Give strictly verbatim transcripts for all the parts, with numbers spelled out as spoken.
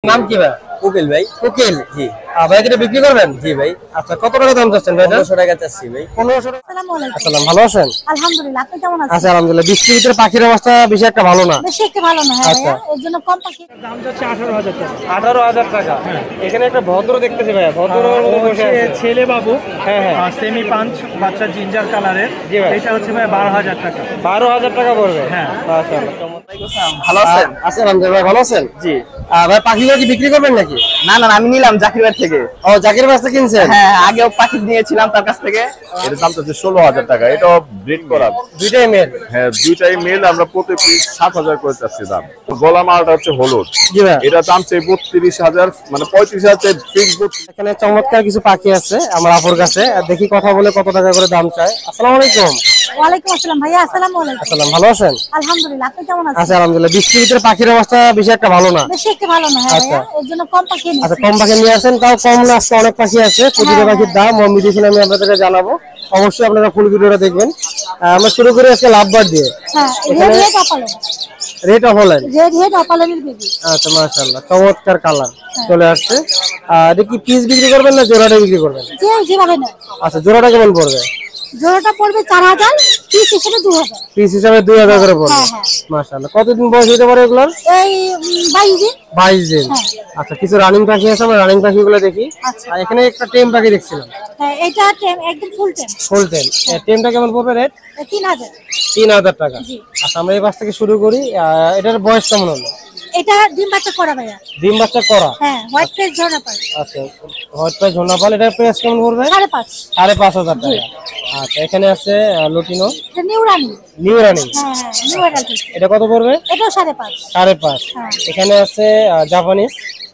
নাম কি ভাই? কোকিল ভাই। কোকিল, জি। ভাই এটা বিক্রি করবেন? জি ভাই। আচ্ছা, কত টাকা দাম চাচ্ছেন ভাই? পনেরোশো টাকা চাচ্ছি ভাই। পনেরোশো টাকা। আসসালামু আলাইকুম। আসসালাম, ভালো আছেন? আলহামদুলিল্লাহ, আপনি কেমন আছেন? আচ্ছা আলহামদুলিল্লাহ। বৃষ্টির ভিতরে পাখির অবস্থা বেশি একটা ভালো না। বেশি একটা ভালো না, হ্যাঁ আচ্ছা। ভাইয়া, এর জন্য কম পাখি। দাম যাচ্ছে আঠারো হাজার টাকা। আঠারো হাজার টাকা। এখানে একটা ভদ্র দেখতেছি ভাইয়া, ভদ্র বসে আছে। ছেলে বাবু, হ্যাঁ হ্যাঁ, সেমি পাঞ্চ বাচ্চা জিঞ্জার কালারের। জি ভাই। এটা হচ্ছে ভাই বারো হাজার টাকা। বারো হাজার টাকা পড়বে। হ্যাঁ। ভালো আছেন? আছেন আলহামদুলিল্লাহ। ভাই ভালো আছেন? জি। ভাই পাখিগুলো কি বিক্রি করবেন নাকি? না না, আমি নিলাম জাকির ভাই থেকে। ও, জাকির ভাই থেকে কিনছেন? হ্যাঁ, আগেও পাখি নিয়েছিলাম তার কাছ থেকে। এর দাম হচ্ছে ষোলো হাজার টাকা। এটাও ব্রিড করা। দুইটাই মেল? হ্যাঁ, দুইটাই মেল। আমরা প্রতি পিস সাত হাজার করে চাচ্ছি দাম। গলা মালটা হচ্ছে হলুদ। জি ভাই। এটা দাম চাই বত্রিশ হাজার, মানে পঁয়ত্রিশ হাজার ফিক্স। এখানে চমৎকার কিছু পাখি আছে আমার আপুর কাছে, দেখি কথা বলে কত টাকা করে দাম চায়। আসসালামু আলাইকুম। ওয়ালাইকুম আসসালাম ভাইয়া, আসসালামু আলাইকুম। আসসালাম, ভালো আছেন? আলহামদুলিল্লাহ, আপনি কেমন আছেন? আচ্ছা আলহামদুলিল্লাহ। বৃষ্টির ভিতরে পাখির অবস্থা বেশি একটা ভালো না। বেশি একটা ভালো না, হ্যাঁ আচ্ছা। ভাইয়া, এর জন্য কম পাখি আচ্ছা, নিয়েছি। কম পাখি নিয়ে আসেন, তাও কম না, আজকে অনেক পাখি আছে। প্রতিটা পাখির দাম ও মেডিসিন আমি আপনাদেরকে জানাবো, অবশ্যই আপনারা ফুল ভিডিওটা দেখবেন। আহ, আমরা শুরু করি আজকে লাভবার দিয়ে। হ্যাঁ, রেড হেড অপালেন। রেট অফ হলেন? রেড হেড অপালেনের বেবি। আচ্ছা, মাশাআল্লাহ, চমৎকার কালার চলে আসছে। আর এটা কি পিস বিক্রি করবেন না জোড়াটা বিক্রি করবেন? যে যেভাবে নেয়। আচ্ছা, জোড়াটা কেমন পড়বে? জোড়াটা পড়বে চার হাজার, পিস হিসেবে দুই হাজার। পিস হিসাবে দুই হাজার করে পড়বে। হ্যাঁ, হ্যাঁ। মাশাআল্লাহ। কতদিন বয়স হতে পারে এগুলোর? এই উম, বাইশ দিন। বাইশ দিন। হ্যাঁ। আচ্ছা, কিছু রানিং পাখি আছে, আমরা রানিং পাখিগুলো দেখি। আচ্ছা। আর এখানে একটা টেম পাখি দেখছিলাম। হ্যাঁ, এটা টেম, একদম ফুল টেম। ফুল টেম। টেমটা কেমন পড়বে রেট? তিন হাজার। তিন হাজার টাকা। জি। আচ্ছা, আমরা এই পাশ থেকে শুরু করি। আহ, এটার বয়স কেমন হলো? এটা ডিম বাচ্চা করা ভাইয়া। ডিম বাচ্চা করা? হ্যাঁ, হোয়াইট ফেস ঝর্ণা পাল। আচ্ছা, হোয়াইট পাই ঝর্ণা পাল। এটার প্রাইস কেমন পড়বে? সাড়ে পাঁচ। সাড়ে পাঁচ হাজার টাকা। আচ্ছা, এখানে আছে লুটিনো এটা নিউ রানি। New running. হ্যাঁ হ্যাঁ, নিউ অ্যাডাল্ট। এটা কত পড়বে? এটাও সাড়ে পাঁচ। সাড়ে পাঁচ। হ্যাঁ। এখানে আছে জাপানিজ,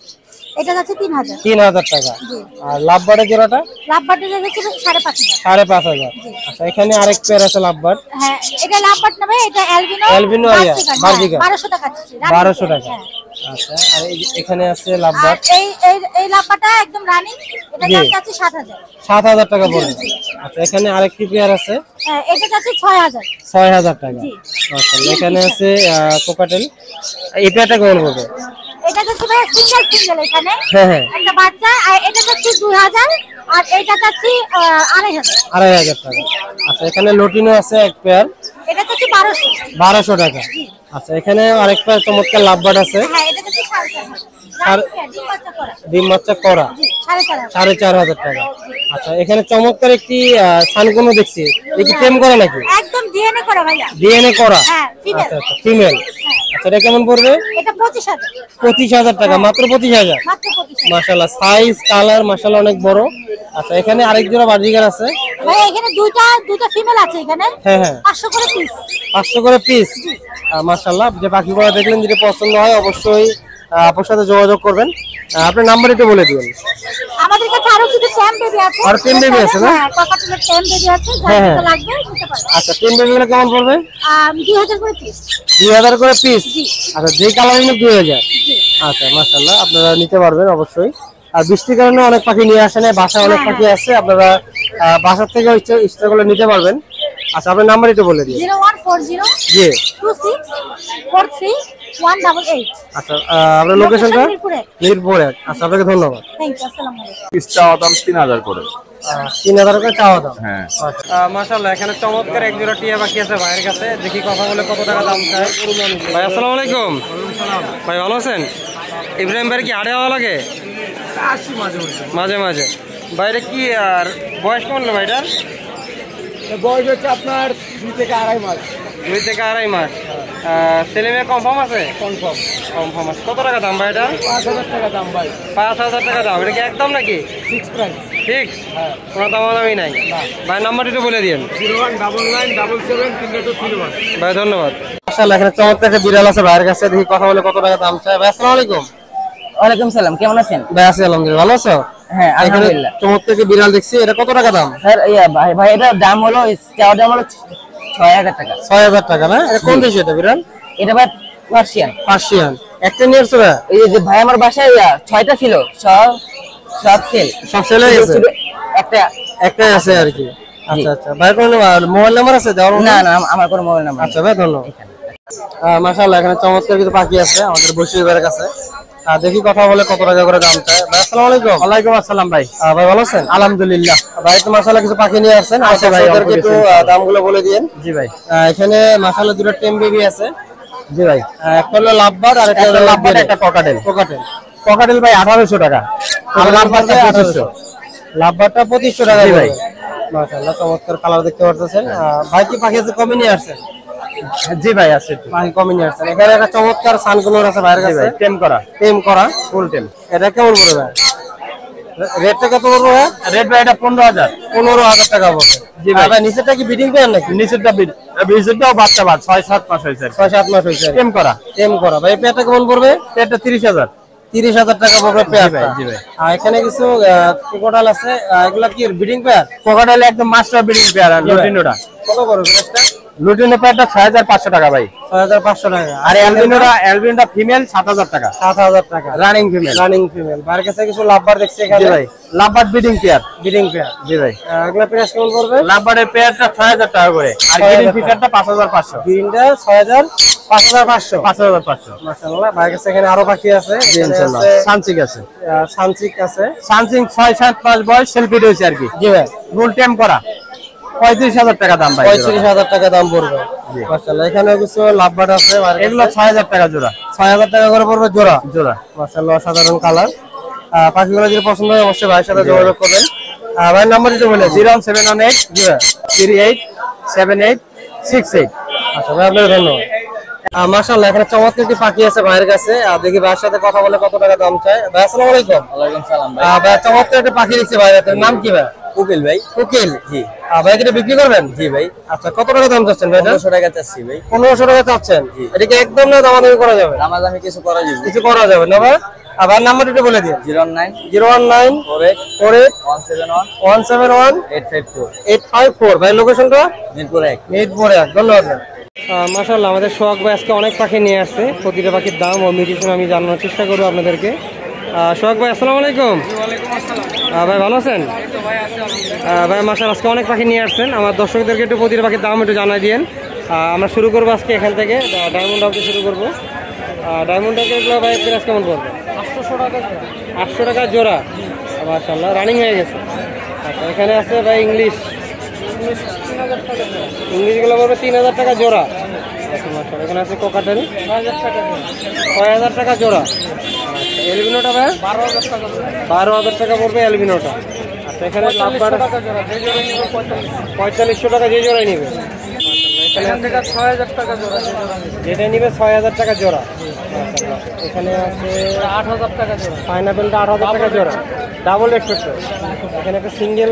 এটা যাচ্ছে তিন হাজার। তিন হাজার টাকা। জি। আর লাভবার্ডের জোড়াটা? লাভবার্ডের যাচ্ছে সাড়ে পাঁচ হাজার। সাড়ে পাঁচ হাজার। আচ্ছা, এখানে আরেক পেয়ার আছে লাভবার্ড। হ্যাঁ, এটা লাভবার্ড না ভাই, এটা অ্যালবিনো। অ্যালবিনো আইয়া, বার্জিকান। বারোশো টাকা দিচ্ছি। বারোশো টাকা। হ্যাঁ। আচ্ছা, আর এই যে এখানে আছে আর লাভবার্ড, এই এই এই লাভবার্ডটা একদম রানিং, এটা জি। দাম যাচ্ছে সাত হাজার। সাত হাজার টাকা পড়বে। আচ্ছা, এখানে আরেকটি পেয়ার আছে, হ্যাঁ, এটা যাচ্ছে ছয় হাজার। ছয় হাজার টাকা। জি। আচ্ছা, এখানে আছে কোকাটেল। এই পেয়ারটা কেমন পড়বে? এটা যাচ্ছে ভাই সিঙ্গেল সিঙ্গেল, এখানে হ্যাঁ হ্যাঁ, একটা বাচ্চা। আর এটা যাচ্ছে দুই হাজার, আর এটা যাচ্ছে আড়াই হাজার। আড়াই হাজার টাকা। আচ্ছা, এখানে লটিনো আছে এক পেয়ার, এটা যাচ্ছে বারোশো। বারোশো টাকা। আচ্ছা, এখানে আরেক পেয়ার চমৎকার লাভবার্ড আছে, হ্যাঁ, এটা যাচ্ছে সাড়ে চার হাজার। আর ডিম বাচ্চা করা। ডিম বাচ্চা করা, জি, সাড়ে চার হাজার। সাড়ে চার হাজার টাকা। আচ্ছা, এখানে চমৎকার একটি সানকোনো দেখছি, দেখি টেম করা নাকি? একদম ডিএনএ করা ভাইয়া। ডিএনএ করা? হ্যাঁ, ফিমেল। আচ্ছা আচ্ছা, ফিমেল। আচ্ছা, এটা কেমন পড়বে? এটা পঁচিশ হাজার। পঁচিশ হাজার টাকা, মাত্র পঁচিশ হাজার। মাত্র পঁচিশ হাজার। মাশাআল্লাহ, সাইজ কালার মাশাআল্লাহ অনেক বড়। আচ্ছা, এখানে আরেক জোড়া বার্জিকার আছে। ভাই এখানে দুইটা দুইটা ফিমেল আছে এখানে। হ্যাঁ হ্যাঁ, পাঁচশো করে পিস। পাঁচশো করে পিস। মাশাআল্লাহ, যে পাখিগুলো দেখলেন, যদি পছন্দ হয় অবশ্যই আপুর সাথে যোগাযোগ করবেন। আপনার নাম্বার একটু বলে দিবেন। আমাদের কাছে আরো কিছু ট্যাম বেবি আছে। আর ট্যাম বেবি আছে না? হ্যাঁ, ককাটেলের ট্যাম বেবি আছে, হ্যাঁ, যার হ্যাঁ। যেটা লাগবে নিতে পারবে। আচ্ছা, টেন বেবিগুলো কেমন পড়বে? আম দুই হাজার করে পিস। দুই হাজার করে পিস। জি। আচ্ছা, যে কালার নিলে দুই হাজার। জি। আচ্ছা, মাশাআল্লাহ, আপনারা নিতে পারবেন অবশ্যই। আর বৃষ্টির কারণে অনেক পাখি নিয়ে আসেন, বাসায় অনেক পাখি আছে, আপনারা আহ, বাসার থেকে ইচ্ছা ইচ্ছা করলে নিতে পারবেন। আচ্ছা, আপনার নাম্বার একটু বলে দিন। জিরো ওয়ান ফোর জিরো জি। Two six four three one double eight. আচ্ছা, আহ, আপনার লোকেশনটা? মিরপুরে। মিরপুর এক। আচ্ছা, আপনাকে ধন্যবাদ। থ্যাংক ইউ, আসসালামু আলাইকুম। পিস চাওয়া দাম তিন হাজার করে। তিন হাজার করে চাওয়া দাম। হ্যাঁ। মাশাআল্লাহ, এখানে চমৎকার এক জোড়া টিয়া পাখি আছে ভাইয়ের কাছে, দেখি কথা বলে কত টাকা দাম চায়। ভাই আসসালামু আলাইকুম। ভাই ভালো আছেন? ইব্রাহিম ভাই কি আড়ে হওয়া লাগে? মাঝে মাঝে। বাইরে কি আর বয়স কেমন হলো ভাইটার? বয়স হচ্ছে আপনার দুই থেকে আড়াই মাস। দুই থেকে আড়াই মাস। ছেলে মেয়ে কনফার্ম আছে? কনফার্ম। কনফার্ম আছে। কত টাকা দাম ভাই এটা? পাঁচ হাজার টাকা দাম ভাই। পাঁচ হাজার টাকা দাম। এটা কি একদম নাকি ফিক্স প্রাইস। ঠিক? হ্যাঁ। কোনো দামাদামি নাই? ভাই নাম্বার একটু বলে দিন। Zero one double nine double seven তিনটে টু থ্রি ওয়ান। ভাই ধন্যবাদ। মাশাআল্লাহ, এখানে চমৎকার একটা বিড়াল আছে ভাইয়ের কাছে, দেখি কথা বলে কত টাকা দাম চায়। ভাই আসসালামু আলাইকুম। ওয়ালাইকুম সালাম, কেমন আছেন? ভাই আছি আলহামদুলিল্লাহ, ভালো আছো? হ্যাঁ, আলহামদুলিল্লাহ। চমৎকার একটা বিড়াল দেখছি, এটা কত টাকা দাম? স্যার ইয়া ভাই ভাই এটার দাম হলো, চাওয়া দাম হলো ছয় হাজার টাকা। ছয় হাজার টাকা না? এটা কোন দেশে এটা বিড়াল? এটা ভাই পার্সিয়ান। পার্সিয়ান। একটা নিয়ে আসছো ভাই? এই যে ভাই আমার বাসায় ইয়া ছয়টা ছিল, সব সব সেল। সব সেলে গেছে? একটা একটাই আছে আর কি। আচ্ছা আচ্ছা, ভাই কোন মোবাইল নাম্বার আছে দেওয়ার? না না, আমার কোনো মোবাইল নাম্বার। আচ্ছা ভাই, ধন্যবাদ। মাশাআল্লাহ, এখানে চমৎকার কিছু পাখি আছে আমাদের বশির ভাইয়ের কাছে। আর দেখি কথা বলে কত টাকা করে দাম চায়। ভাই আসসালামু আলাইকুম। ওয়ালাইকুম আসসালাম ভাই। আহ, ভাই ভালো আছেন? আলহামদুলিল্লাহ। ভাই তো মাশাআল্লাহ কিছু পাখি নিয়ে আসছেন, আচ্ছা ভাই, আপনাদেরকে একটু আহ, দামগুলো বলে দিয়েন। জি ভাই। আহ, এখানে মাশাআল্লাহ দুটো টেম বেবি আছে। জি ভাই। আহ, একটা হলো লাভবার আর একটা হলো লাভবার, লাভবার, একটা ককাটেল। কোকাটেল। ককাটেল ভাই আঠারোশো টাকা, আর লাভবারটা পঁচিশশো। লাভবারটা পঁচিশশো টাকা জি ভাই। ভাই। মাশাআল্লাহ চমৎকার কালার দেখতে পাচ্ছেন। আহ, ভাই কি পাখি আছে কমে নিয়ে আসছেন? জি ভাই আছে। পাখি কমে নিয়ে আসছেন। এখানে একটা চমৎকার সানকুলোর আছে ভাইয়ের জি কাছে, ভাই, টেম করা, টেম করা। ফুল টেম। এটা কেমন পড়বে ভাই? রেটটা কত পড়বে ভাই? রেট ভাই এটা পনেরো হাজার। পনেরো হাজার টাকা পড়বে। জি ভাই। আর ভাই নিচেরটা কি বিডিং পেয়ার নাকি? নিচেরটা নিচেরটাও বাচ্চা বাদ, ছয় সাত মাস হয়েছে। ছয় সাত মাস হয়েছে। টেম করা, টেম করা ভাই। পেয়ারটা কেমন পড়বে? এটা তিরিশ হাজার। তিরিশ হাজার টাকা পড়বে পেয়ারটা। জি ভাই। আর এখানে কিছু কোকোটাল আছে, আহ, এগুলা কি বিডিং পেয়ার? কোকাটেল একদম মাস্টার ব্রিডিং পেয়ার। আর জি ভাই। লুটিনোটা, কত পড়বে প্রাইসটা? লুটিনো পেয়ারটা ছয় হাজার পাঁচশো টাকা ভাই। ছয় হাজার পাঁচশো টাকা। আর অ্যালবিনোটা, অ্যালবিনোটা ফিমেল সাত হাজার টাকা, সাত হাজার টাকা। Running female. Running female. ভাইয়ের কাছে কিছু লাভবার দেখছি জি এখানে। ভাই। Lovebird breeding pair. Breeding pair. জি ভাই। এগুলা প্রাইস কেমন পড়বে? লাভবার্ডের পেয়ারটা ছয় হাজার টাকা করে, আর ছয় হাজার গ্রিন টাকা। ফিচারটা পাঁচ হাজার পাঁচশো। গ্রিনটা ছয় হাজার, পাঁচ হাজার পাঁচশো। পাঁচ হাজার পাঁচশো। মাশাআল্লাহ। ভাইয়ের কাছে এখানে আরো পাখি আছে। জি এখানে ইনশাআল্লাহ। আছে, সানসিক আছে। আহ, সানসিক আছে। সানসিক ছয় সাত পাঁচ বয়স, সেলফি রয়েছে আর কি। জি ভাই। ফুল টেম করা, পঁয়ত্রিশ হাজার টাকা দাম ভাই। পঁয়ত্রিশ হাজার টাকা দাম পড়বে। মাশাআল্লাহ। এখানে কিছু লাভবার্ড আছে ভাইয়ের কাছে। এগুলো ছয় হাজার টাকা জোড়া। ছয় হাজার টাকা করে পড়বে জোড়া। জোড়া। মাশাআল্লাহ অসাধারণ কালার। পাখিগুলো যদি পছন্দ হয় অবশ্যই ভাইয়ের সাথে যোগাযোগ করবেন। আহ, ভাইয়ের নাম্বার একটু বলে zero seven one eight three eight seven eight six eight. আচ্ছা ভাই, আপনাকে ধন্যবাদ। আহ, মাশাআল্লাহ এখানে চমৎকার একটি পাখি আছে ভাইয়ের কাছে। আহ, দেখি ভাইয়ের সাথে কথা বলে কত টাকা দাম চায়। ভাই আসসালামু আলাইকুম। ওয়ালাইকুম সালাম ভাই। আহ, ভাই চমৎকার একটা পাখি দিচ্ছে ভাই, এটার নাম কি ভাই? উকিল ভাই। কোকিল। জি। আহ, ভাই এটা বিক্রি করবেন? জি ভাই। আচ্ছা, কত টাকা দাম চাচ্ছেন ভাই? পনেরোশো টাকা চাচ্ছি ভাই। পনেরোশো টাকা চাচ্ছেন। এটা কি একদম না দামাদামি করা যাবে? দামাদামি কিছু করা যাবে। কিছু করা যাবে না ভাই? আবার নাম্বার একটু বলে দিন। Zero nine zero one nine four eight four eight one seven one one seven one eight five four. Eight five four. ভাই লোকেশনটা? মিরপুর এক। মিরপুর এক। ধন্যবাদ। মাশাআল্লাহ আমাদের সোহাগ ভাই আজকে অনেক পাখি নিয়ে আসছে। প্রতিটা পাখির দাম ও মিউটেশন আমি জানানোর চেষ্টা করবো আপনাদেরকে। আহ, সোহাগ ভাই আসসালামু আলাইকুম। আহ, ভাই ভালো আছেন? আহ, ভাই মাশাআল্লাহ আজকে অনেক পাখি নিয়ে আসছেন। আমার দর্শকদেরকে একটু প্রতিটা পাখির দাম একটু জানাই দিয়েন। আহ, আমরা শুরু করবো আজকে এখান থেকে, ডায়মন্ড হাউসে শুরু করবো। ডায়মন্ড হাউসে এগুলো ভাই প্রাইস কেমন পড়বে? আটশো টাকা। আটশো টাকা জোড়া। মাশাআল্লাহ রানিং হয়ে গেছে। আচ্ছা, এখানে আছে ভাই ইংলিশ। ইংলিশগুলো পড়বে তিন হাজার টাকা জোড়া। আচ্ছা মাশাআল্লাহ। এখানে আছে কোকাটেল ছয় হাজার টাকা জোড়া। আচ্ছা, এলবিনোটা ভাই বারো হাজার টাকা। বারো হাজার টাকা পড়বে এলবিনোটা। আচ্ছা, এখানে লাভবার পঁয়তাল্লিশশো টাকা যে জোড়াই নিবে। ছয় হাজার টাকা জোড়া যেটা নিবে, ছয় হাজার টাকা জোড়া। মাশাআল্লাহ। এখানে আছে আট হাজার টাকা জোড়া। পাইনাপেলটা আট হাজার টাকা জোড়া, ডাবল এক্সপেক্ট। এখানে একটা সিঙ্গেল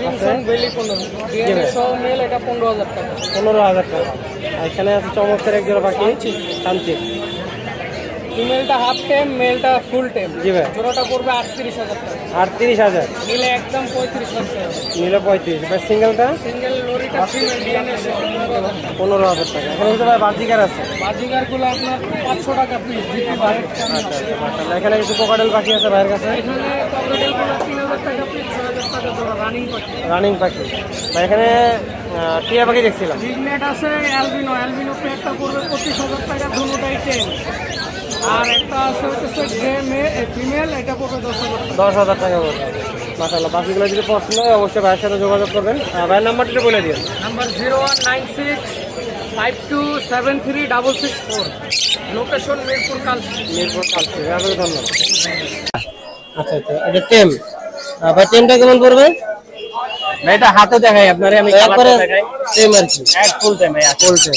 পনেরো হাজার টাকা। পনেরো হাজার টাকা। আর এখানে আছে চমৎকার এক জোড়া পাখি শান্তি। ফিমেলটা হাফ টেম, মেলটা ফুল টেম। জি ভাই। জোড়াটা পড়বে আটত্রিশ হাজার টাকা। আটত্রিশ হাজার। নিলে একদম পঁয়ত্রিশ হাজার টাকা। নিলে পঁয়ত্রিশ। এবার সিঙ্গেলটা সিঙ্গেল লরিটা ফিমেল ডিএনএ পনেরো হাজার টাকা। এখানে কিন্তু ভাই বাজিকার আছে। বাজিগার গুলো আপনার পাঁচশো টাকা পিস দিতে পারে। আচ্ছা আচ্ছা মাশাআল্লাহ। এখানে কিছু কোকাটেল পাখি আছে ভাইয়ের কাছে। এখানে কবরেটেল গুলো তিন হাজার টাকা পিস, ছয় হাজার টাকা জোড়া রানিং পাখি। রানিং পাখি ভাই। এখানে আহ, টিয়া পাখি দেখছিলাম। বিগনেট আছে অ্যালবিনো। অ্যালবিনো পেয়ারটা পড়বে পঁচিশ হাজার টাকা, দুটোটাই টেম। আর একটা আছে হচ্ছে গ্রে মে ফিমেল, এটা পড়বে দশ হাজার টাকা। দশ হাজার টাকা পড়বে। মাশাআল্লাহ। পাখিগুলো যদি পছন্দ হয় অবশ্যই ভাইয়ের সাথে যোগাযোগ করবেন। আহ, ভাইয়ের নাম্বারটা বলে দিন। Number zero one nine six five two seven three double six four. Location Mirpur Kalshi. Mirpur Kalshi. আপনাকে ধন্যবাদ। আচ্ছা আচ্ছা, এটা টেম। আহ, ভাই টেমটা কেমন পড়বে? ভাই এটা হাতে দেখাই আপনারে, আমি একবারে কালারটা দেখাই। টেম আর কি। এক ফুল টেম ভাই। ফুল টেম।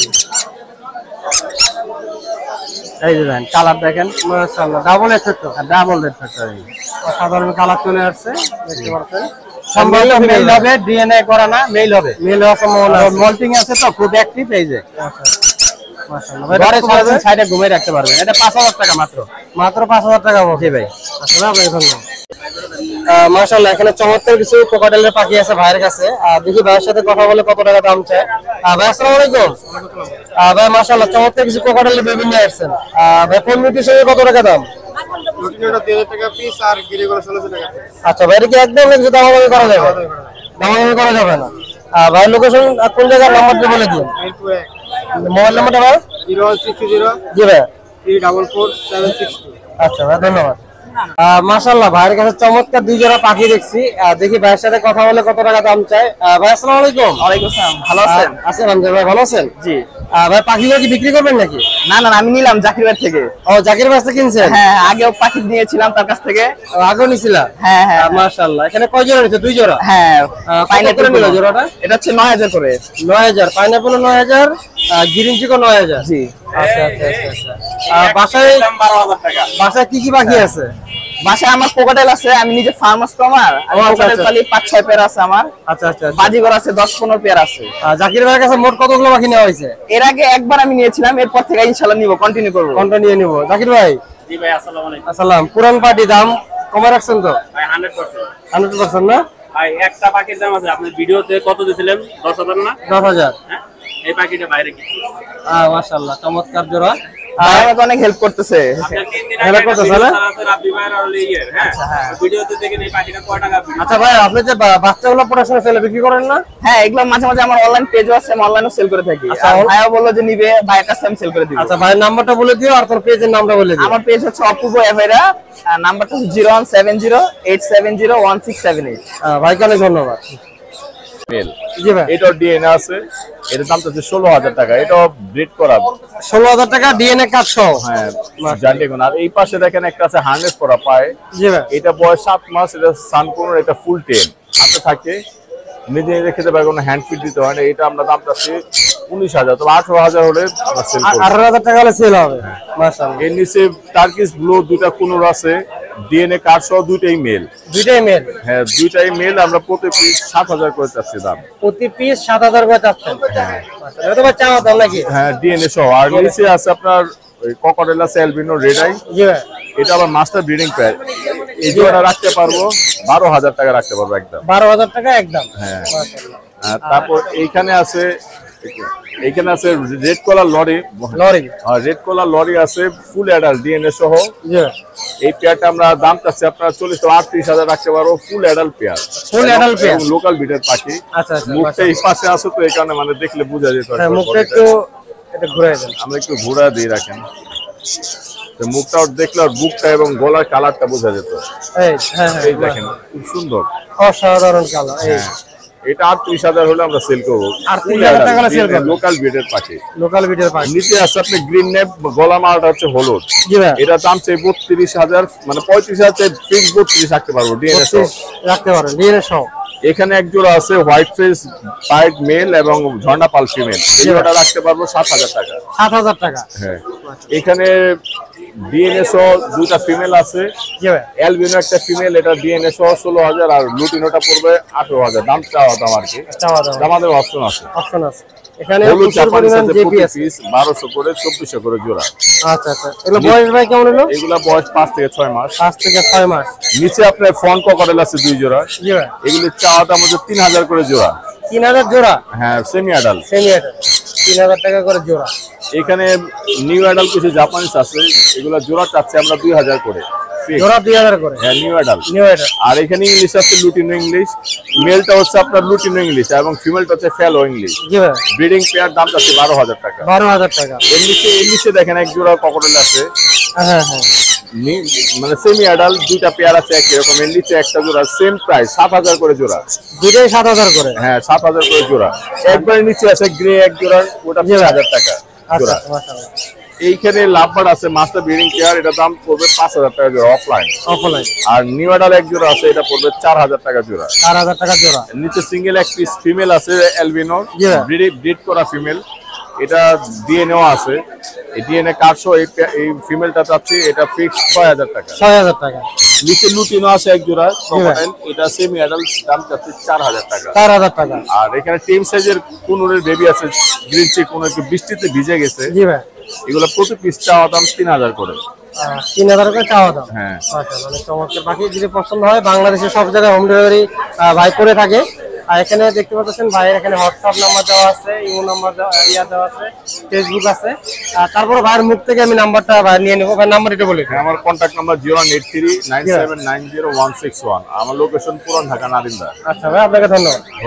এই যে দেখেন কালার দেখেন, মাশাআল্লাহ double effect. Double red factor. সাধারণ কালার চলে আসছে, দেখতে পাচ্ছেন। সম্ভবত মেল হবে, ডিএনএ করা না, মেল হবে। মেল হওয়ার সম্ভাবনা আছে। মল্টিং আছে তো, ফুড অ্যাক্টিভ। এই যে আচ্ছা মাশাআল্লাহ। ভাই ঘরে এটা কত সারাদিন পড়বে? সাইডে ঘুমিয়ে রাখতে পারবেন। এটা পাঁচ হাজার টাকা মাত্র। মাত্র পাঁচ হাজার টাকা পড়বে। জি ভাই। আসলে আপনাকে ধন্যবাদ। মাশাআল্লাহ এখানে চমৎকার কিছু কোকাটেলের পাখি আছে ভাইয়ের কাছে। আহ, দেখি ভাইয়ের সাথে কথা বলে কত টাকা দাম চায়। আহ, ভাই আসসালামু আলাইকুম। আহ, ভাই মাশাআল্লাহ চমৎকার কিছু কোকাটেলের বেবি নিয়ে আসছেন। আহ, ভাই কোন মিউটেশন এর কত টাকা দাম? আচ্ছা ভাই, এটা কি একদম কিছু দামাদামি করা যাবে? দামাদামি করা যাবে না। আহ, ভাই লোকেশন কোন জায়গার নাম্বারটা বলে দিন। মোবাইল নাম্বারটা ভাই? জিরো ওয়ান সিক্স জিরো জি ভাই। Three double four seven six two. আচ্ছা ভাই ধন্যবাদ। আহ, মাশাআল্লাহ ভাইয়ের কাছে চমৎকার দুই জোড়া পাখি দেখছি। আহ, দেখি ভাইয়ের সাথে কথা বলে কত টাকা দাম চাই। আহ, ভাই আসসালামু আলাইকুম। ওয়ালাইকুম আসসালাম, ভালো আছেন? আহ, আছি আলহামদুলিল্লাহ, ভাই ভালো আছেন? জি। আহ, ভাই পাখিগুলো কি বিক্রি করবেন নাকি? না না আমি নিলাম জাকির ভাই থেকে। ও জাকির ভাই থেকে কিনছেন? হ্যাঁ, আগেও পাখি নিয়েছিলাম তার কাছ থেকে। ও, আগেও নিছিলা? হ্যাঁ হ্যাঁ আহ, মাশাআল্লাহ। এখানে কয় জোড়া নিছে? দুই জোড়া? হ্যাঁ। কত পাইনাপল করে নিল জোড়াটা? এটা হচ্ছে নয় হাজার করে। নয় হাজার। পাইনাপল নয় হাজার, গ্রিন চিকো নয় হাজার। জি। আচ্ছা আচ্ছা আচ্ছা আচ্ছা। আহ, বাসায় বাসায় কি কি পাখি আছে? বাসায় আমার কোকাটেল আছে, আমি নিজে ফার্মাস তো আমার। আমি আচ্ছা, কোকাটেল আচ্ছা। পালি পাঁচ ছয় পেয়ার আছে আমার। আচ্ছা আচ্ছা আচ্ছা। বাজিগর আছে দশ পনেরো পেয়ার আছে। আহ, জাকির ভাইয়ের কাছে মোট কতগুলো পাখি নেওয়া হয়েছে? এর আগে একবার আমি নিয়েছিলাম, এরপর থেকে ইনশাআল্লাহ নিব, কন্টিনিউ করব। কোনটা নিয়ে নিব? জাকির ভাই জি ভাই, আসসালামু আলাইকুম। আসসালাম। পুরান পার্টি দাম কমে রাখছেন তো? ভাই হান্ড্রেড পার্সেন্ট। হান্ড্রেড পার্সেন্ট না? ভাই একটা পাখির দাম আছে, আপনি ভিডিওতে কত দিয়েছিলেন? দশ হাজার না? দশ হাজার। হ্যাঁ, এই পাখিটা বাইরে কিছু আহ, মাশাআল্লাহ চমৎকার জোড়া। ভাই আমাকে অনেক হেল্প করতেছে। আপনার তিন দিন হেলা আগে করতেছে একটা না? ভিডিও ছাড়া আছে রাব্বি ভাইয়ের আর হলো ইয়ের, হ্যাঁ ভিডিওতে দেখেন এই পাখিটা কয় টাকা বিক্রি। আচ্ছা ভাই, আপনি যে বা- বাচ্চাগুলো পড়াশোনা ছেলে বিক্রি করেন না? হ্যাঁ, এগুলো মাঝে মাঝে আমার অনলাইন পেজও আছে, আমি অনলাইনেও সেল করে থাকি। আচ্ছা, আর অন- ভাইও বললো যে নিবে, ভাইয়ের কাছে আমি সেল করে দিব। আচ্ছা ভাইয়ের নাম্বারটা বলে দিও আর তোর পেজের নামটা বলে দিও। আমার পেজ হচ্ছে অপূর্ব এভেরা, নাম্বারটা হচ্ছে zero one seven zero eight seven zero one six seven eight. আহ, ভাইকে অনেক ধন্যবাদ। মেল জি ভাই। এটার ডিএনএ আছে, এটার দাম হচ্ছে ষোলো হাজার টাকা। এটাও ব্রিড করা। ষোলো হাজার টাকা ডিএনএ কার্ড সহ। হ্যাঁ জানতে কোন। আর এই পাশে দেখেন একটা আছে হার্নেস করা পায়। জি ভাই। এটা বয়স সাত মাস, এটা সানকুন, এটা ফুল টেন হাতে থাকে, নিজে নিজে খেতে পারে, কোনো হ্যান্ড ফিড দিতে হয় না। এটা আমরা দাম চাচ্ছি উনিশ হাজার, তবে আঠারো হাজার হলে আমরা সেল করব। আঠারো হাজার টাকা হলে সেল হবে। মাশাআল্লাহ। এর নিচে টার্কিশ ব্লু দুইটা কুনুর আছে, ডিএনএ কার্ড সহ দুইটাই মেল। দুইটাই মেল? হ্যাঁ দুইটাই মেল। আমরা প্রতি পিস সাত হাজার করে চাচ্ছি দাম। প্রতি পিস সাত হাজার করে চাচ্ছেন? মাশাআল্লাহ। এটা তো ভাই চাওয়া দাম নাকি? হ্যাঁ ডিএনএ সহ। আর নিচে আছে আপনার ওই ককটেল আছে অ্যালবিনো রেড আই, জি ভাই। এটা আবার মাস্টার ব্রিডিং পেয়ার। এই জোড়া রাখতে পারবো বারো হাজার টাকা রাখতে পারবো একদম। বারো হাজার টাকা একদম? হ্যাঁ। মাশাআল্লাহ। আর তারপর এইখানে আছে এইখানে আছে রেড কলার লরি। লরি? আর রেড কলার লরি আছে ফুল অ্যাডাল্ট ডিএনএ সহ। জি ভাই। এই পেয়ারটা আমরা দাম চাচ্ছি আপনার চল্লিশ থেকে আটত্রিশ হাজার রাখতে পারবো। Full adult pair, Full adult pair? Local বিটের পাখি। আচ্ছা আচ্ছা। মুখটা এই পাশে আছে তো এই কারণে মানে দেখলে বোঝা যেত। হ্যাঁ, মুখটা একটু এটা ঘুরাই দেন। আমরা একটু ঘোরা দিয়ে রাখেন, তো মুখটা ওর দেখলে ওর বুকটা এবং গলার কালারটা বোঝা যেত। এই হ্যাঁ হ্যাঁ, এই দেখেন খুব সুন্দর। অসাধারণ কালার। এই হ্যাঁ, এটা আটত্রিশ হাজার হলে আমরা সেল করবো। আটত্রিশ হাজার টাকা হলে sell করবেন? লোকাল বিটের পাখি, লোকাল বিটের পাখি। নিচে আছে আপনি গ্রিন নেপ, গলা মালটা হচ্ছে হলুদ। জি ভাই। এটা দাম চাই বত্রিশ হাজার, মানে পঁয়ত্রিশ হাজার ফিক্স বত্রিশ রাখতে পারবো ডিএনএ সহ। রাখতে পারেন ডিএনএ সহ। এখানে এক জোড়া আছে হোয়াইট ফেস পাইড মেল এবং ঝর্ণা পাল ফিমেল, এই জোড়াটা রাখতে পারবো সাত হাজার টাকা। সাত হাজার টাকা? হ্যাঁ। এখানে ডিএনএ সহ দুইটা ফিমেল আছে, জি ভাই। অ্যালবিনো একটা ফিমেল, এটা ডিএনএ সহ ষোলো হাজার, আর লুটিনোটা পড়বে আঠারো হাজার। দাম চাওয়া দাম আর কি, চাওয়া দাম। আমাদের অপশন আছে। অপশন আছে এখানে। হলুদ প্রচুর জাপানিজ পরিমাণ আছে জেপি প্রতি আছে। পিস বারোশো করে, চব্বিশশো করে জোড়া। আচ্ছা আচ্ছা। এগুলো বয়স ভাই কেমন হলো? এগুলা বয়স পাঁচ থেকে ছয় মাস। পাঁচ থেকে ছয় মাস। নিচে আপনার ফন ককটেল আছে দুই জোড়া, জি ভাই। এগুলি চাওয়া দাম হচ্ছে তিন হাজার করে জোড়া। তিন হাজার জোড়া? হ্যাঁ সেমি অ্যাডাল্ট। সেমি অ্যাডাল্ট তিন হাজার টাকা করে জোড়া। এখানে নিউ অ্যাডাল্ট কিছু জাপানিজ আছে, এগুলা জোড়া চাচ্ছে আমরা দুই হাজার করে। জোড়া দুই হাজার করে? হ্যাঁ নিউ অ্যাডাল্ট। New adult. আর এখানে ইংলিশ আছে লুটিনো ইংলিশ, মেলটা হচ্ছে আপনার লুটিনো ইংলিশ এবং ফিমেলটা হচ্ছে ফেলো ইংলিশ। জি ভাই। ব্রিডিং পেয়ার দাম চাচ্ছে বারো হাজার টাকা। বারো হাজার টাকা? এর নিচে এর নিচে দেখেন এক জোড়া ককটেল আছে, হ্যাঁ হ্যাঁ। নি- মানে সেমি অ্যাডাল্ট, দুইটা পেয়ার আছে একই রকম। এর নিচে একটা জোড়া সেম প্রাইস সাত হাজার করে জোড়া। দুইটাই সাত হাজার করে? হ্যাঁ সাত হাজার করে জোড়া। একবারে নিচে আছে গ্রে এক জোড়া, ওটা তিন হাজার টাকা জোড়া। আচ্ছা মাশাআল্লাহ। এইখানে লাভবার্ড আছে মাস্টার ব্রিডিং পেয়ার, এটা দাম পড়বে পাঁচ হাজার টাকা জোড়া অফলাইন। অফলাইন? আর নিউ অ্যাডাল এক জোড়া আছে, এটা পড়বে চার হাজার টাকা জোড়া। চার হাজার টাকা জোড়া? নিচে সিঙ্গেল এক পিস ফিমেল আছে অ্যালবিনো, জি ভাই। ব্রিড করা ফিমেল, এটা ডিএনএ আছে। এই ডিএনএ কার্ড সহ এই পে- এই ফিমেলটা চাচ্ছি, এটা ফিক্স ছয় হাজার টাকা। ছয় হাজার টাকা? নিচে লুটিনো আছে এক জোড়া ক্রোকোডাইল, এটা সেমি অ্যাডাল্ট, দাম চাচ্ছি চার হাজার টাকা। চার হাজার টাকা? আর এখানে টেম সাইজের কুনুরের বেবি আছে, গ্রিন চিক কোনো একটু বৃষ্টিতে ভিজে গেছে, জি ভাই। এগুলো প্রতি পিস চাওয়া দাম তিন হাজার করে। আহ, তিন হাজার করে চাওয়া দাম? হ্যাঁ। আচ্ছা, মানে চমৎকার পাখি। যদি পছন্দ হয় বাংলাদেশের সব জায়গায় হোম ডেলিভারি ভাই করে থাকে। আর এখানে দেখতে পাচ্ছেন ভাইয়ের এখানে হোয়াটসঅ্যাপ নাম্বার দেওয়া আছে, ইমো নাম্বার ইয়া দেওয়া আছে, ফেসবুক আছে। আর তারপরে ভাইয়ের মুখ থেকে আমি নাম্বারটা ভাই নিয়ে নেবো। ভাই নাম্বার এটা বলি। হ্যাঁ, আমার contact number zero one eight three nine seven nine zero one six one. আমার লোকেশন পুরান ঢাকা নারিন্দা। আচ্ছা ভাই, আপনাকে ধন্যবাদ। ধন্যবাদ।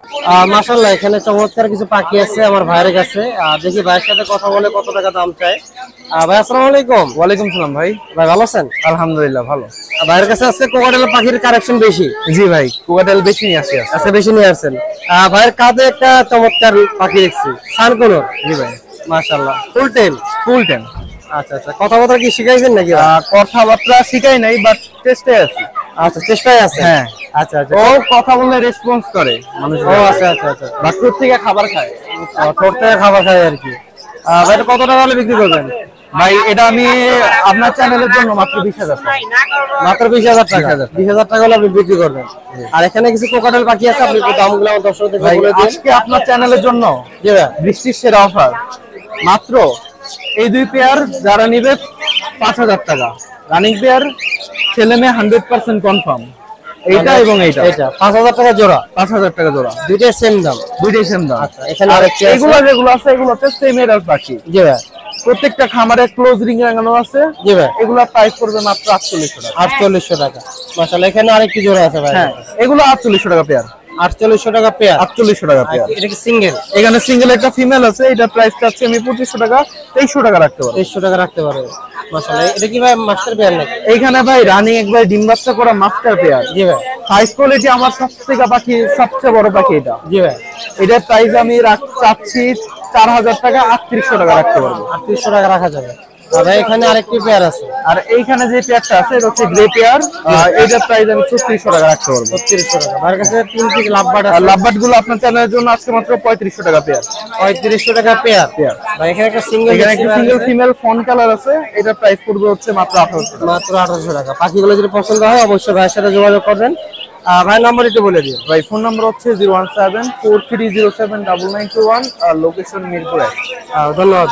মাশাআল্লাহ এখানে চমৎকার কিছু পাখি আছে আমার ভাইয়ের কাছে। আহ, দেখি ভাইয়ের সাথে কথা বলে কত টাকা দাম চায়। আহ, ভাই আসসালামু আলাইকুম। ওয়ালাইকুম সালাম ভাই। ভাই ভালো আছেন? আলহামদুলিল্লাহ ভালো। আহ, ভাইয়ের কাছে আজকে কোকাটেল পাখির কালেকশন বেশি। জি ভাই, কোকাটেল বেশি নিয়ে আসি আজকে। আচ্ছা, বেশি নিয়ে আসছেন। আহ, ভাইয়ের কাঁধে একটা চমৎকার পাখি দেখছি, সানকোনর। জি ভাই, মাশাআল্লাহ ফুল টেম। Full time. আচ্ছা আচ্ছা, কথাবার্তা কি শিখাইছেন নাকি? কথাবার্তা শিখাই নাই, বাট টেস্টে আছি। আচ্ছা, চেষ্টায় আছে। হ্যাঁ। আচ্ছা আচ্ছা, ও কথা বললে রেসপন্স করে মানুষ। ও আচ্ছা আচ্ছা আচ্ছা, বাথরুম থেকে খাবার খায়। ঠোঁট থেকে খাবার খায় আর কি। আহ, ভাই এটা কত টাকা হলে বিক্রি করবেন? ভাই এটা আমি আপনার চ্যানেলের জন্য মাত্র বিশ হাজার টাকা। মাত্র বিশ হাজার টাকা। বিশ হাজার টাকা হলে আপনি বিক্রি করবেন। আর এখানে কিছু কোকাটেল পাখি আছে, আপনি একটু দামগুলো আমার দর্শকদের ভাই বলে দিন। আজকে আপনার চ্যানেলের জন্য জি ভাই। বৃষ্টির সেরা অফার, মাত্র এই দুই পেয়ার যারা নিবে পাঁচ হাজার টাকা। রানিং পেয়ার, ছেলে মেয়ে হান্ড্রেড পার্সেন্ট কনফার্ম। এইটা এবং এইটা এটা পাঁচ হাজার টাকা জোড়া, পাঁচ হাজার টাকা জোড়া, দুইটাই সেম দাম। দুইটাই সেম দাম। আচ্ছা, এখানে আর আরেকটি আছে। এগুলো যেগুলো আছে এগুলো হচ্ছে সেম এর পাখি। জি ভাই। প্রত্যেকটা খামারে ক্লোজ রিং লাগানো আছে। জি ভাই। এগুলো প্রাইস পড়বে মাত্র আটচল্লিশশো টাকা। আটচল্লিশশো টাকা। মাশাআল্লাহ এখানে আরেকটি জোড়া আছে ভাই। হ্যাঁ, এগুলো আটচল্লিশশো টাকা পেয়ার। আটচল্লিশশো টাকা পেয়ার। আটচল্লিশশো টাকা পেয়ার। এটা কি সিঙ্গেল? এখানে সিঙ্গেল একটা ফিমেল আছে, এটা প্রাইস চাচ্ছি আমি পঁচিশশো টাকা, তেইশশো টাকা রাখতে পারবো। তেইশশো টাকা রাখতে পারবে। মাশাআল্লাহ এটা কি ভাই মাস্টার পেয়ার নাকি? এইখানে ভাই রানিং একবার ডিম বাচ্চা করা মাস্টার পেয়ার। জি ভাই। সাইজ কোয়ালিটি আমার সবথেকে পাখি, সবচেয়ে বড় পাখি এটা। জি ভাই। এটার প্রাইস আমি রাখ চাচ্ছি চার হাজার টাকা, আটত্রিশশো টাকা রাখতে পারবো। আটত্রিশশো টাকা রাখা যাবে। আর ভাই এখানে আরেকটি পেয়ার আছে। আর এইখানে যে পেয়ারটা আছে এটা হচ্ছে গ্রে পেয়ার, এটার প্রাইস আমি ছত্রিশশো টাকা রাখতে পারবো। ছত্রিশশো টাকা। ভাইয়ের কাছে তিন পিস লাভবার্ড আর আছে। লাভবার্ড গুলো আপনার চ্যানেলের জন্য আজকে মাত্র পঁয়ত্রিশশো টাকা পেয়ার। পঁয়ত্রিশশো টাকা পেয়ার। পেয়ার। ভাই এখানে একটা সিঙ্গেল, এখানে একটা সিঙ্গেল ফিমেল ফোন কালার আছে, এটার প্রাইস পড়বে হচ্ছে মাত্র আঠারোশো টাকা। মাত্র আঠারোশো টাকা। পাখিগুলো যদি পছন্দ হয় অবশ্যই ভাইয়ের সাথে যোগাযোগ করবেন। আহ, ভাইয়ের নাম্বার একটু বলে দিন। ভাই ফোন নাম্বার হচ্ছে zero one seven four three zero seven double nine two one, আর লোকেশন মিরপুর এক। আহ, ধন্যবাদ।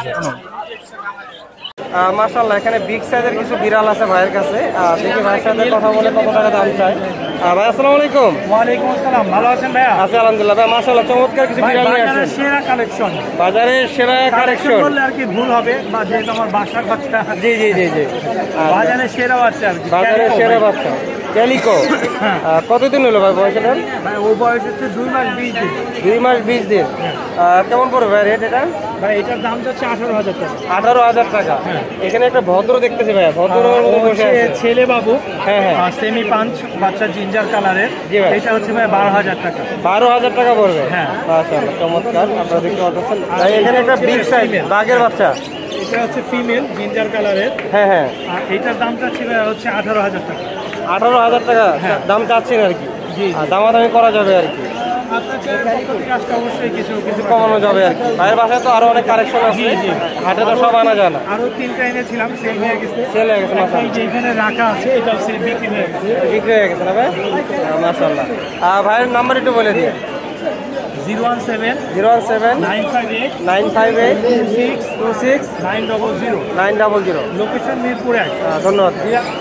মাশাআল্লাহ এখানে বিগ সাইজের কিছু বিড়াল আছে ভাইয়ের কাছে। আহ, দেখি ভাইয়ের সাথে কথা বলে কত টাকা দাম চায়। আহ, ভাই আসসালামু আলাইকুম। ওয়ালাইকুম আসসালাম, ভালো আছেন ভাইয়া? আছি আলহামদুলিল্লাহ। ভাই মাশাআল্লাহ চমৎকার কিছু বিড়াল নিয়ে বাজারের আসছেন। সেরা কালেকশন। বাজারের সেরা কালেকশন। বললে আর কি ভুল হবে, বা যেহেতু আমার বাসার বাচ্চা, জি জি জি জি। বাজারের সেরা বাচ্চা আর কি। বাজারের সেরা বাচ্চা ক্যালিকো। আহ, কতদিন হলো ভাই বয়স এটার? ভাই ওর বয়স হচ্ছে দুই মাস বিশ দিন। দুই মাস বিশ দিন। আহ, কেমন পড়বে ভাই রেট এটা? ভাই এটার দাম যাচ্ছে আঠারো হাজার টাকা। আঠারো হাজার টাকা। এখানে একটা ভদ্র দেখতেছি ভাই, ভদ্র বসে আছে। ছেলে বাবু, হ্যাঁ হ্যাঁ, সেমি পাঞ্চ বাচ্চা, জিঞ্জার কালারের। জি ভাই। এটা হচ্ছে ভাই বারো হাজার টাকা। বারো হাজার টাকা পড়বে। হ্যাঁ। মাশাআল্লাহ চমৎকার, আপনারা দেখতে পাচ্ছেন। ভাই এখানে একটা বিগ সাইজ বাঘের বাচ্চা। এটা হচ্ছে ফিমেল জিঞ্জার কালারের। হ্যাঁ হ্যাঁ, আর এটার দামটা ছিল হচ্ছে আঠারো হাজার টাকা। আঠারো হাজার টাকা দাম চাচ্ছেন আর কি। জি। আর দামাদামি করা যাবে আর কি, আপনার ছেলের পক্ষ থেকে আজকে অবশ্যই কিছু কিছু কমানো যাবে আর কি। ভাইয়ের বাসায় তো আরো অনেক কালেকশন আছে, হাটে তো সব আনা যায় না। আরো তিনটা এনেছিলাম, সেল হয়ে গেছে। সেল হয়ে গেছে একটা এই যে এখানে রাখা আছে, এটা হচ্ছে বিক্রি হয়ে গেছে। বিক্রি হয়ে গেছে না ভাই? মাশাআল্লাহ। আর ভাইয়ের নাম্বার একটু বলে দিন। Zero one seven zero one seven nine five eight nine five eight two six two six nine double zero. Nine double zero. Location Mirpur এক। ধন্যবাদ।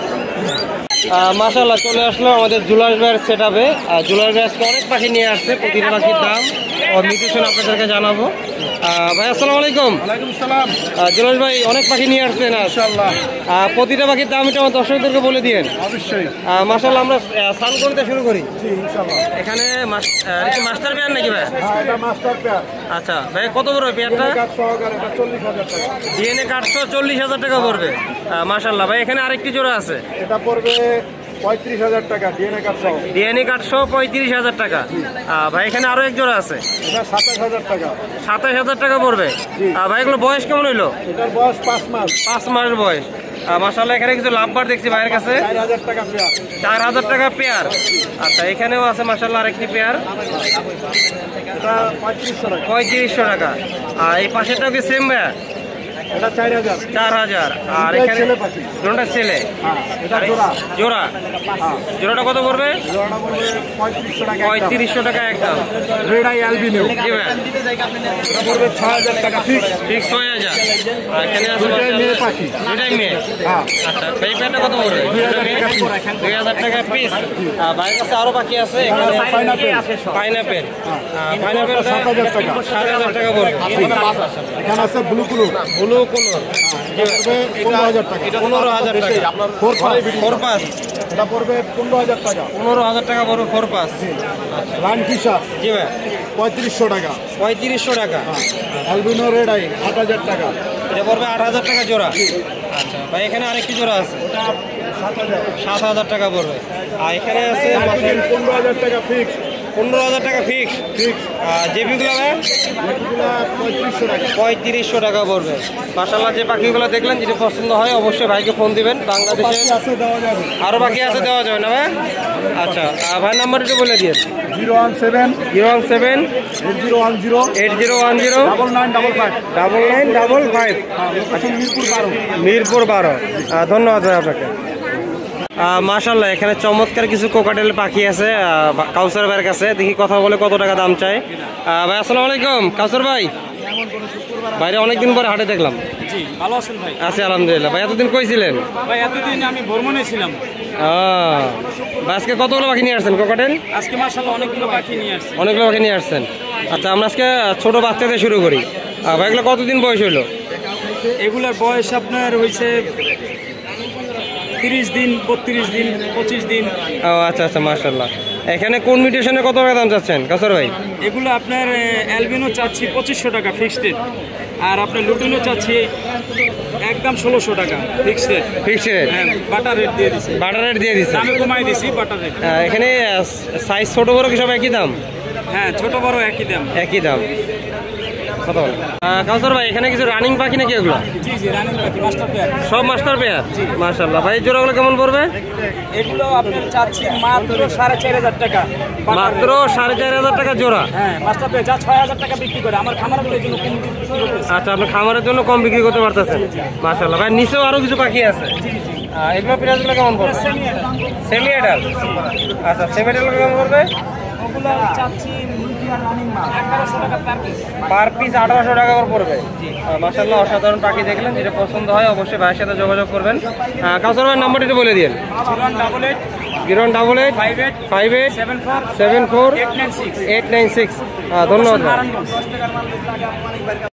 মাশাআল্লাহ চলে আসলো আমাদের জুলাস ভাইয়ের সেট আপে। জুলাস ভাই আজকে অনেক পাখি নিয়ে আসছে, প্রতিটা পাখির দাম ও নিউট্রিশন আপনাদেরকে জানাবো। আহ, ভাই আসসালামু আলাইকুম। ওয়ালাইকুম সালাম। আহ, জুলাস ভাই অনেক পাখি নিয়ে আসছেন না? ইনশাআল্লাহ। আহ, প্রতিটা পাখির দাম এটা আমার দর্শকদেরকে বলে দিন। অবশ্যই। আহ, মাশাআল্লাহ আমরা সান করতে শুরু করি। জি ইনশাআল্লাহ। এখানে মাস- আহ, এটা কি মাস্টার পেয়ার নাকি ভাই? হ্যাঁ, এটা মাস্টার পেয়ার। আচ্ছা ভাই, কত বড় পেয়ারটা? কাঠ সহকারে এটা চল্লিশ হাজার টাকা। ডিএনএ কাটশো চল্লিশ হাজার টাকা পড়বে। আহ, মাশাআল্লাহ ভাই এখানে আরেকটি জোড়া আছে, এটা পড়বে পঁয়ত্রিশ হাজার টাকা ডিএনএ কাঠ সহ। ডিএনএ কাটশো পঁয়ত্রিশ হাজার টাকা। আহ, ভাই এখানে আরো এক জোড়া আছে, এটা সাতাশ হাজার টাকা। সাতাশ হাজার টাকা পড়বে। আহ, ভাই এগুলো বয়স কেমন হইলো? এটার বয়স পাঁচ মাস। পাঁচ মাস বয়স। আহ, মাশাআল্লাহ এখানে কিছু লাভবার দেখছি ভাইয়ের কাছে, চার হাজার টাকা পেয়ার। চার হাজার টাকা পেয়ার। আচ্ছা এখানেও আছে মাশাআল্লাহ আরেকটি পেয়ার, এটা পঁয়ত্রিশশো টাকা। পঁয়ত্রিশশো টাকা। আর এই পাশেরটাও কি সেম ভাইয়া? এটা চার হাজার। চার হাজার। আর দুটোই এখানে ছেলে পাখি। দুটোটা ছেলে। হ্যাঁ, এটা জোড়া। জোড়া জোড়াটা কত পড়বে? জোড়াটা পড়বে পঁয়ত্রিশশো টাকা। পঁয়ত্রিশশো টাকা একদম। রেড আই অ্যালবিনো জি ভাই, এটা পড়বে ছয় হাজার টাকা ফিক্স। ঠিক ছয় হাজার। আর এখানে আছে দুটোই মাশাআল্লাহ মেয়ে পাখি। দুটাই মেয়ে। হ্যাঁ, আচ্ছা এই প্যান্টটা কত পড়বে? দুই হাজার টাকা পিস। ভাইয়ের কাছে আরো বাকি আছে, এখানে পাইনাপেল। পাইনাপেল। পাইনাপেল সাত হাজার টাকা। সাত হাজার টাকা পড়বে। এখানে আছে blue blue. Blue blue conure পনেরো হাজার টাকা। পনেরো হাজার টাকা ফোর পাস ফোর পাস এটা পড়বে পনেরো হাজার টাকা। পনেরো হাজার টাকা বড় ফোর পাস। লাইন ফিশার জি ভাই পঁয়ত্রিশশো টাকা। পঁয়ত্রিশশো টাকা। অ্যালবিনো রেড আই আট হাজার টাকা। এটা পড়বে আট হাজার টাকা জোড়া। আচ্ছা ভাই এখানে আরেকটি জোড়া আছে সাত হাজার সাত হাজার টাকা পড়বে। আর এখানে আছে পনেরো হাজার টাকা ফিক্স। পনেরো হাজার টাকা ফিক্স। ফিক্স আর জেপিগুলো ভাই পঁয়ত্রিশশো টাকা। পঁয়ত্রিশশো টাকা পড়বে। মাশাআল্লাহ যে পাখিগুলো দেখলেন যদি পছন্দ হয় অবশ্যই ভাইকে ফোন দিবেন। বাংলাদেশে আছে দেওয়া যাবে। আরও বাকি আছে দেওয়া যাবে না ভাই? আচ্ছা ভাই নাম্বার একটু বলে দিয়ে zero one seven zero one seven eight zero one zero eight zero one zero double nine double five. Double nine double five location Mirpur বারো। মিরপুর বারো। ধন্যবাদ ভাই আপনাকে। মাশাআল্লাহ এখানে চমৎকার কিছু কোকাটেল পাখি আছে কাউসার ভাইয়ের কাছে। দেখি কথা বলে কত টাকা দাম চায়। ভাই আসসালামু আলাইকুম কাউসার ভাই। বাইরে অনেকদিন পরে হাটে দেখলাম। জি ভালো আছেন ভাই? আছি আলহামদুলিল্লাহ। ভাই এতদিন কই ছিলেন? ভাই এতদিন আমি ভ্রমণে ছিলাম। আহ, ভাই আজকে কতগুলো পাখি নিয়ে আসছেন কোকাটেল? আজকে মাশাআল্লাহ অনেকগুলো পাখি নিয়ে আসছি। অনেকগুলো পাখি নিয়ে আসছেন। আচ্ছা আমরা আজকে ছোট বাচ্চাদের শুরু করি। ভাই এগুলো কতদিন বয়স হইলো? এগুলোর বয়স আপনার হয়েছে তিরিশ দিন, বত্রিশ দিন, পঁচিশ দিন। ও আচ্ছা আচ্ছা মাশাআল্লাহ। এখানে কোন মিউটেশনে কত টাকা দাম চাচ্ছেন কাউসার ভাই? এগুলো আপনার অ্যালবিনো চাচ্ছি পঁচিশশো টাকা ফিক্সড রেট, আর আপনার লুটিনো চাচ্ছি একদম ষোলোশো টাকা ফিক্সড রেট। Fixed rate? হ্যাঁ বাটার রেট দিয়ে দিচ্ছি। বাটার রেট দিয়ে দিচ্ছে? দামে কমাই দিছি বাটার রেট। এখানে সাইজ ছোট বড় কি সব একই দাম? হ্যাঁ ছোট বড় একই দাম। একই দাম। কত বলে কাউসার ভাই এখানে কিছু রানিং পাখি নাকি এগুলো? জি জি রানিং পাখি মাস্টার পেয়ার। সব মাস্টার পেয়ার? মাশাআল্লাহ। ভাই জোড়াগুলো কেমন পড়বে? এগুলো আপনার চাচ্ছি মাত্র সাড়ে চার হাজার টাকা। মাত্র সাড়ে চার হাজার টাকা জোড়া? হ্যাঁ মাস্টার পেয়ার যা ছয় হাজার টাকা বিক্রি করে আমার খামারগুলোর জন্য কম বিক্রি করতেছে। আচ্ছা আপনার খামারের জন্য কম বিক্রি করতে পারতেছেন। মাশাআল্লাহ। ভাই নিচেও আরো কিছু পাখি আছে। এগুলো প্রাইসগুলো কেমন পড়বে? সেমি এডাল। আচ্ছা সেমি এডাল কেমন পড়বে? ওগুলো চাচ্ছি আঠারোশো টাকা পার পিস। পার পিস আঠারোশো টাকা করে পড়বে। মাশাআল্লাহ অসাধারণ পাখি দেখলেন। যেটা পছন্দ হয় অবশ্যই ভাইয়ের সাথে যোগাযোগ করবেন। কাউসার ভাইয়ের নাম্বারটা একটু বলে দিন। Double eight zero double eight five eight five eight seven four seven four eight nine six. Eight nine six. ধন্যবাদ।